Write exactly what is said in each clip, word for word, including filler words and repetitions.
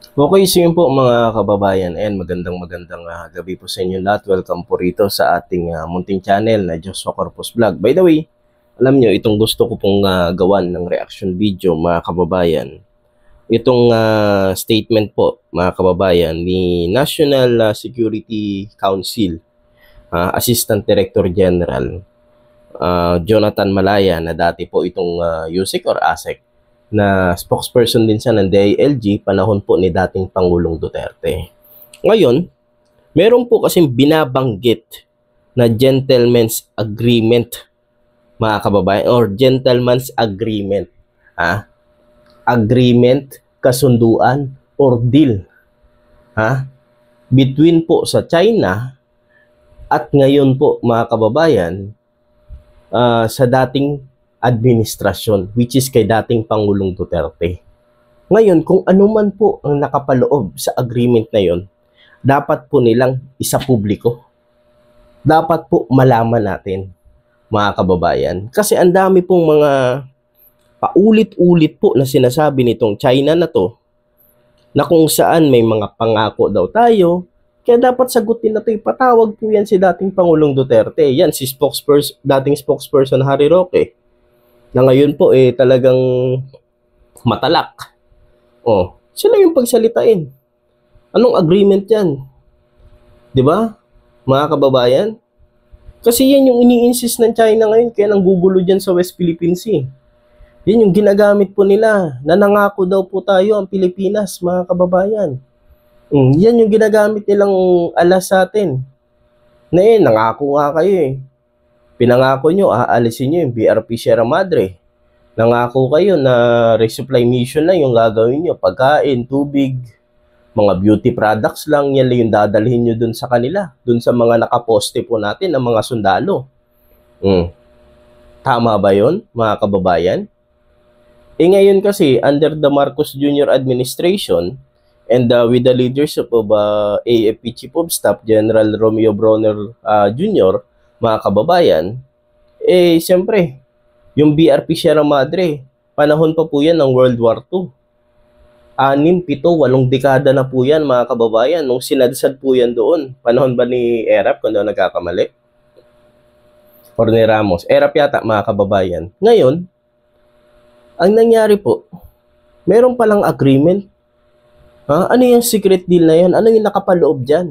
Okay, sige po mga kababayan and magandang magandang ah, gabi po sa inyo lahat. Welcome po rito sa ating ah, munting channel na Joshua Corpus Vlog. By the way, alam nyo, itong gusto ko pong ah, gawan ng reaction video mga kababayan. Itong ah, statement po mga kababayan ni National ah, Security Council ah, Assistant Director General ah, Jonathan Malaya na dati po itong ah, U S E C or A S E C na spokesperson din siya ng D I L G panahon po ni dating Pangulong Duterte. Ngayon, meron po kasing binabanggit na gentleman's agreement mga kababayan or gentleman's agreement. Ha? Agreement, kasunduan, or deal. Ha? Between po sa China at ngayon po mga kababayan uh, sa dating administrasyon, which is kay dating Pangulong Duterte. Ngayon, kung ano man po ang nakapaloob sa agreement na yon, dapat po nilang isa publiko. Dapat po malaman natin, mga kababayan. Kasi ang dami pong mga paulit-ulit po na sinasabi nitong China na to, na kung saan may mga pangako daw tayo, kaya dapat sagutin na ito. Ipatawag po yan si dating Pangulong Duterte. Yan, si spokesperson, dating spokesperson Harry Roque, na ngayon po eh talagang matalak. Oh, sila yung pagsalitain. Anong agreement yan? 'Di ba? Mga kababayan? Kasi yan yung ini-insist ng China ngayon kaya nanggugulo diyan sa West Philippine Sea. Yan yung ginagamit po nila. Nanangako daw po tayo ang Pilipinas, mga kababayan. Mm, yan yung ginagamit nilang alas sa atin. Na eh, nangako nga kayo eh. Pinangako nyo, aalisin nyo yung B R P Sierra Madre. Nangako kayo na resupply mission na yung gagawin nyo. Pagkain, tubig, mga beauty products lang, yan lang yung dadalhin nyo dun sa kanila. Dun sa mga nakaposte po natin ng mga sundalo. Hmm. Tama ba yun, mga kababayan? Eh ngayon kasi, under the Marcos Junior Administration, and uh, with the leadership of uh, A F P Chief of Staff, General Romeo Bronner uh, Junior, mga kababayan, eh siyempre, yung B R P Sierra Madre, panahon pa po yan ng World War Two. Anim, pito, walong dekada na po yan mga kababayan, nung sinadsad po yan doon. Panahon ba ni Erap, kung daw nagkakamali? Or ni Ramos? Erap yata mga kababayan. Ngayon, ang nangyari po, meron palang agreement. Ha? Ano yung secret deal na yan? Ano yung nakapaloob dyan?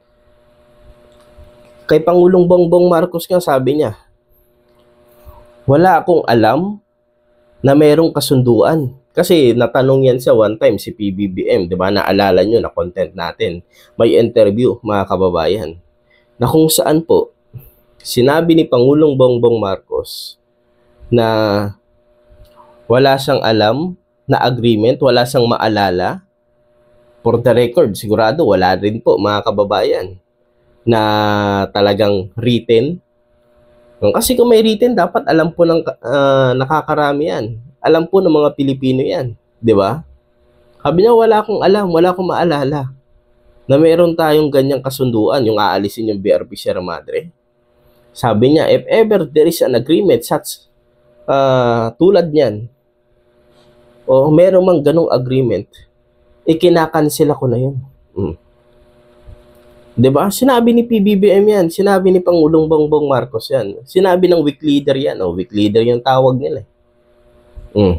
Kay Pangulong Bongbong Marcos nga sabi niya, wala akong alam na merong kasunduan. Kasi natanong yan sa one time si P B B M, di ba? Naalala nyo na content natin. May interview, mga kababayan, na kung saan po, sinabi ni Pangulong Bongbong Marcos na wala siyang alam na agreement, wala siyang maalala. For the record, sigurado wala rin po, mga kababayan, na talagang written. Kasi kung may written, dapat alam po ng uh, nakakarami yan. Alam po ng mga Pilipino yan. Di ba? Sabi niya, wala akong alam, wala akong maalala na meron tayong ganyang kasunduan, yung aalisin yung B R P Sierra Madre. Sabi niya, if ever there is an agreement such uh, tulad niyan, o meron mang ganong agreement, ikinakancel ako na yun. Hmm. Diba? Sinabi ni P B B M yan. Sinabi ni Pangulong Bongbong Marcos yan. Sinabi ng weak leader yan. O, weak leader yung tawag nila. Hmm.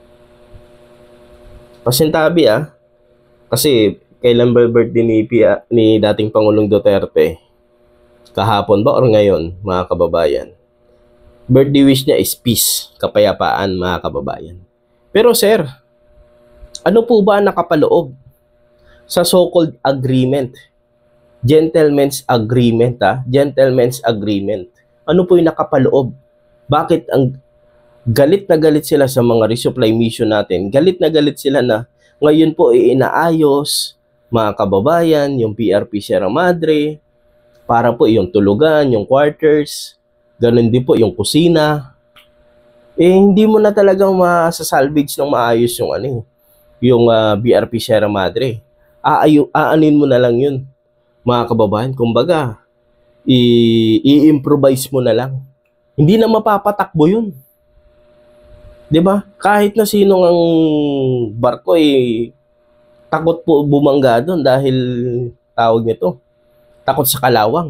Pasintabi ah. Kasi kailan ba birthday ni, ni dating Pangulong Duterte? Kahapon ba or ngayon, mga kababayan? Birthday wish niya is peace, kapayapaan, mga kababayan. Pero sir, ano po ba nakapaloob sa so-called agreement? Gentleman's agreement, ha? Gentleman's agreement. Ano po yung nakapaloob? Bakit ang galit na galit sila sa mga resupply mission natin? Galit na galit sila na ngayon po inaayos, mga kababayan, yung P R P Sierra Madre, para po yung tulugan, yung quarters, ganun din po yung kusina. Eh, hindi mo na talagang masasalvage ng maayos yung ano, yung uh, B R P Sierra Madre. Aayo, aanin mo na lang yun, mga kababayan. Kumbaga, i-improvise mo na lang. Hindi na mapapatakbo yun. 'Di ba? Kahit na sino ang barko eh takot po bumangga doon dahil tawag nito, takot sa kalawang.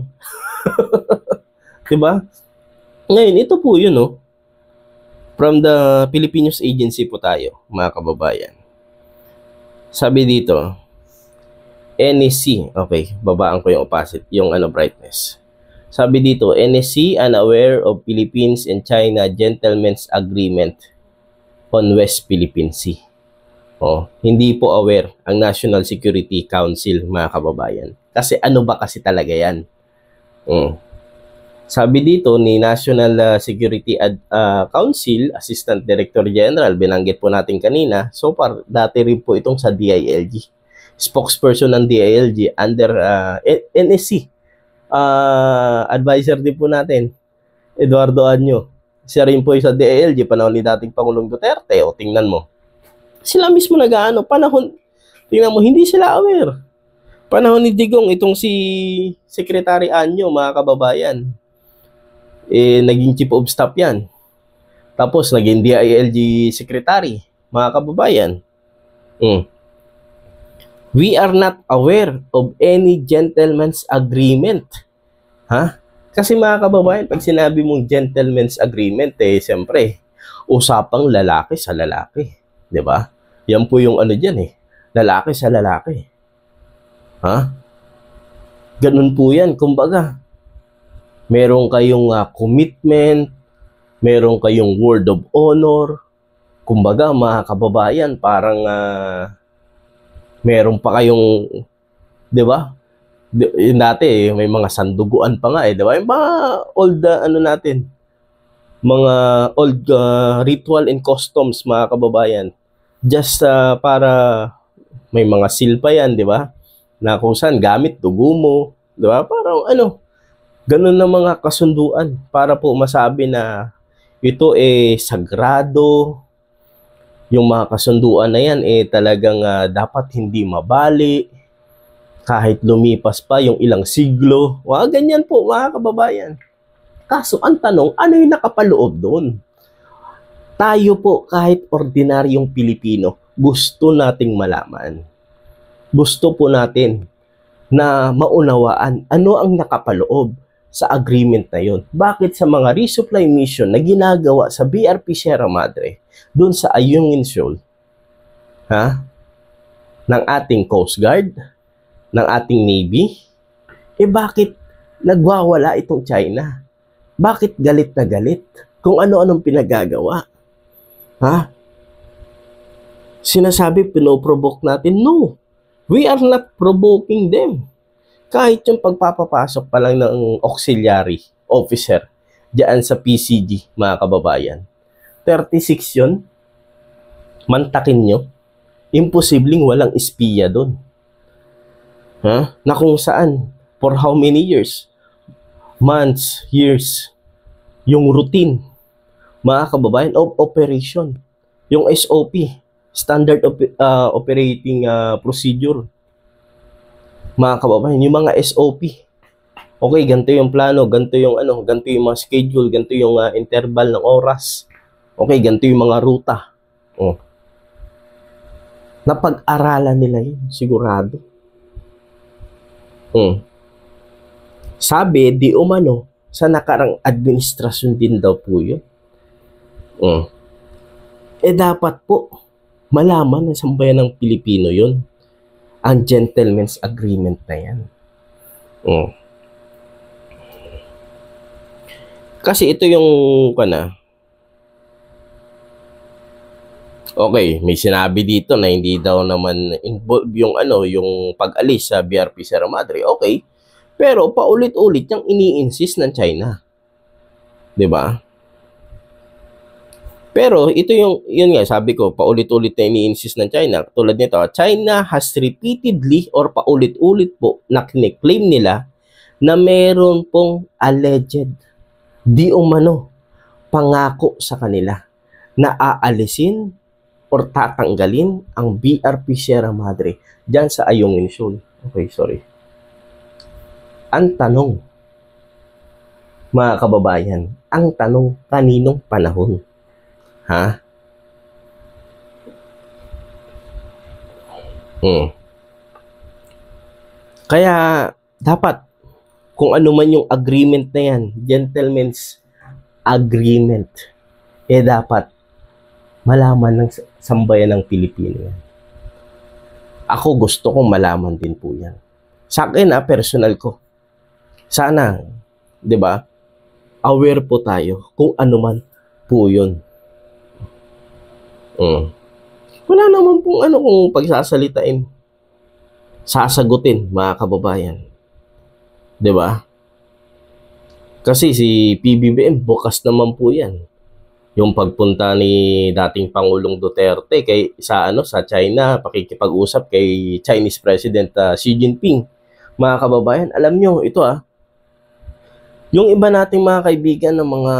'Di ba? Ngayon, ito po yun, no? From the Philippine News Agency po tayo, mga kababayan. Sabi dito, N S C, okay, babaan ko yung opacity, yung ano, brightness. Sabi dito, N S C unaware of Philippines and China Gentleman's Agreement on West Philippine Sea. Oh, hindi po aware ang National Security Council, mga kababayan. Kasi ano ba kasi talaga yan? Hmm. Sabi dito ni National uh, Security Ad, uh, Council, Assistant Director General, binanggit po natin kanina, so far, dati rin po itong sa D I L G. Spokesperson ng D I L G under uh, N S C. Uh, advisor din po natin, Eduardo Anyo. Siya rin po yung sa D I L G, panahon ni dating Pangulong Duterte. O, tingnan mo. Sila mismo nag-ano, panahon, tingnan mo, hindi sila aware. Panahon ni Digong, itong si Secretary Anyo, mga kababayan, eh, naging chief of staff yan. Tapos, naging D I L G secretary, mga kababayan. Hmm. We are not aware of any gentleman's agreement. Ha? Kasi mga kababayan, pag sinabi mong gentleman's agreement, eh, siyempre, usapang lalaki sa lalaki. 'Di ba? Yan po yung ano dyan eh. Lalaki sa lalaki. Ha? Ganun po yan. Kumbaga, meron kayong uh, commitment, meron kayong word of honor. Kumbaga, mga kababayan, parang uh, meron pa kayong, 'di ba? Yung dati, eh, may mga sanduguan pa nga eh, 'di ba? Yung mga old uh, ano natin, mga old uh, ritual and customs, mga kababayan. Just uh, para may mga seal pa yan, 'di ba? Na kung saan gamit dugo mo, 'di ba? Parang ano, ganun na mga kasunduan para po masabi na ito eh sagrado. Yung mga kasunduan na yan eh talagang uh, dapat hindi mabali kahit lumipas pa yung ilang siglo. Wah, ganyan po, mga kababayan. Kaso ang tanong, ano yung nakapaloob doon? Tayo po, kahit ordinaryong Pilipino, gusto nating malaman. Gusto po natin na maunawaan ano ang nakapaloob sa agreement na yon. Bakit sa mga resupply mission na ginagawa sa B R P Sierra Madre, doon sa Ayungin Shoal, ha? Ng ating Coast Guard, ng ating Navy, eh bakit nagwawala itong China? Bakit galit na galit? Kung ano-anong pinagagawa. Ha? Sinasabi, pinoprovoke natin. No. We are not provoking them. Kahit yung pagpapapasok pa lang ng auxiliary officer diyan sa P C G, mga kababayan. thirty-six yun. Mantakin nyo. Imposibleng walang espiya doon. Ha? Na kung saan, for how many years? Months, years. Yung routine, mga kababayan, of operation. Yung S O P, Standard op uh, Operating uh, Procedure. Mga kababayan, yung mga S O P. Okay, ganito yung plano, ganito yung ano, ganito yung mga schedule, ganito yung uh, interval ng oras. Okay, ganito yung mga ruta. Oh. Napag-aralan nila yun, sigurado. Hmm. Sabi, di umano, sa nakarang administrasyon din daw po yun. Hmm. Eh dapat po, malaman ng sambayan ng Pilipino yun. Ang gentleman's agreement na yan. Hmm. Kasi ito yung, kana, okay, may sinabi dito na hindi daw naman involved yung ano, yung pag-alis sa B R P Sierra Madre. Okay. Pero paulit-ulit yung ini-insist ng China. 'Di ba? Pero ito yung, yun nga, sabi ko, paulit-ulit na ini-insist ng China. Tulad nito, China has repeatedly or paulit-ulit po na claim nila na meron pong alleged, di umano, pangako sa kanila na aalisin or tatanggalin ang B R P Sierra Madre dyan sa Ayungin Shoal. Okay, sorry. Ang tanong, mga kababayan, ang tanong, kaninong panahon? Ha? Hmm. Kaya dapat kung ano man yung agreement na yan, gentleman's agreement, eh dapat malaman ng sambayan ng Pilipino yan. Ako gusto kong malaman din po yan. Sa akin ah, personal ko. Sana, di ba, aware po tayo kung ano man po yun. Mm. Wala naman pong ano kung pagsasalitain. Sasagutin, mga kababayan. Di ba? Kasi si P B B M, bukas naman po yan. Yung pagpunta ni dating Pangulong Duterte kay sa ano sa China, pakikipag-usap kay Chinese President uh, Xi Jinping. Mga kababayan, alam nyo, ito ah, yung iba nating mga kaibigan ng mga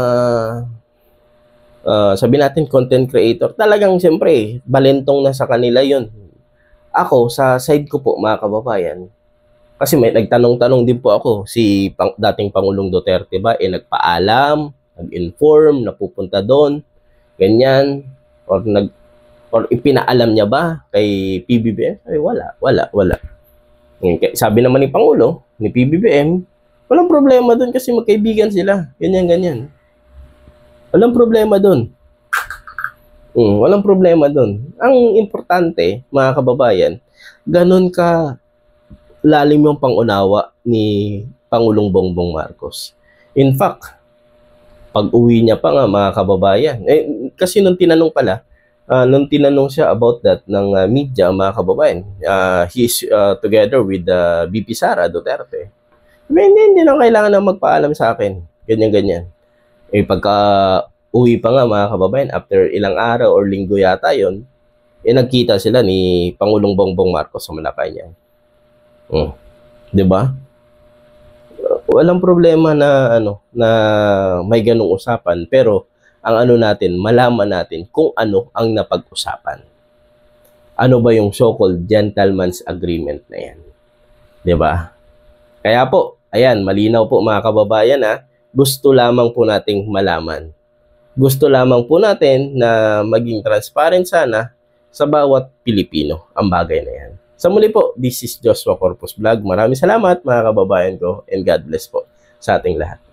uh, sabi natin content creator, talagang siyempre, balentong na sa kanila yun. Ako, sa side ko po mga kababayan, kasi may nagtanong-tanong din po ako, si pang, dating Pangulong Duterte ba, eh nagpaalam, nag-inform, napupunta doon, ganyan, or nag or ipinaalam niya ba kay P B B M? Ay, wala, wala, wala. Sabi naman ni Pangulo, ni P B B M, walang problema doon kasi magkaibigan sila, ganyan, ganyan. Walang problema doon. Mm, walang problema doon. Ang importante, mga kababayan, ganun ka lalim yung pangunawa ni Pangulong Bongbong Marcos. In fact, pag uwi niya pa nga mga kababayan, eh, kasi nung tinanong pala, uh, nung tinanong siya about that ng uh, media, mga kababayan, uh, he's uh, together with uh, B P Sara Duterte. Hindi, hindi na kailangan na magpaalam sa akin. Ganyan-ganyan. Eh, pagka uwi pa nga mga kababayan, after ilang araw or linggo yata yon, eh nagkita sila ni Pangulong Bongbong Marcos sa Malacanang. Hmm. 'Di ba? Walang problema na ano na may ganung usapan, pero ang ano natin, malaman natin kung ano ang napag-usapan. Ano ba yung so-called gentleman's agreement na 'yan? 'Di ba? Kaya po, ayan, malinaw po mga kababayan ha. Gusto lamang po nating malaman. Gusto lamang po natin na maging transparent sana sa bawat Pilipino ang bagay na yan. Sa muli po, this is Joshua Corpus Vlog. Maraming salamat mga kababayan ko and God bless po sa ating lahat.